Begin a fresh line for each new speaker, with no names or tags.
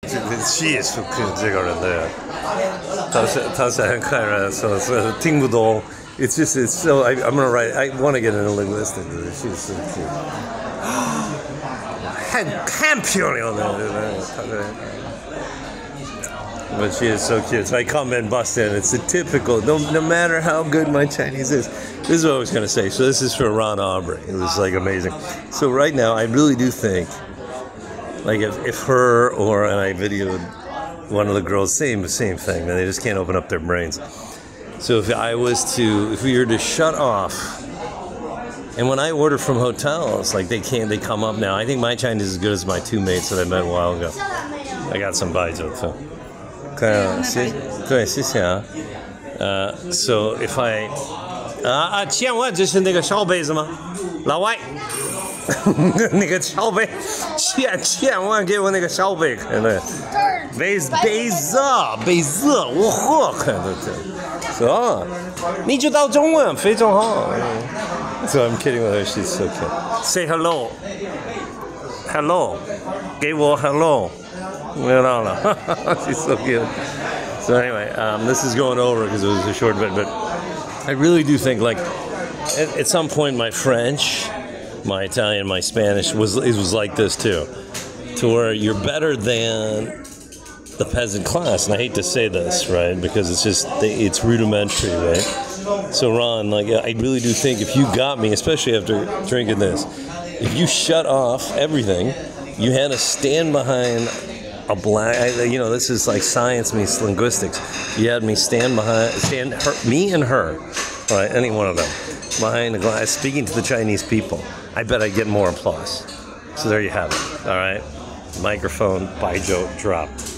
she is so cute 这个人的，她是很可爱，所以听不懂。It's just it's so I'm gonna write. I want to get into linguistics. She's so cute. 很漂亮的。But she is so cute. So I come and bust in. It's a typical. No matter how good my Chinese is. This is what I was gonna say. So this is for Ron Aubrey. It was like amazing. So right now, I really do think, like if her or and I videoed one of the girls, same thing. They just can't open up their brains. So if we were to shut off, and when I order from hotels, like they come up now. I think my Chinese is as good as my two mates that I met a while ago. I got some baijiu too. 对，谢谢啊。So if I 千万这是那个烧杯子吗？老外，那个烧杯，千万给我那个烧杯，对，杯子，我喝，对，啊，你知道中文非常好。So I'm kidding with her. She's so cute. Say hello. Hello. 给我 hello. She's so cute. So anyway, this is going over because it was a short bit, but I really do think like at some point my French, my Italian, my Spanish was like this too, to where you're better than the peasant class, and I hate to say this, right, because it's rudimentary, right? So Ron, like I really do think if you got me, especially after drinking this, if you shut off everything, you had to stand behind a black, this is like science meets linguistics. You had me me and her, right, any one of them, behind the glass, speaking to the Chinese people. I bet I'd get more applause. So there you have it, all right? Microphone, baijiu dropped.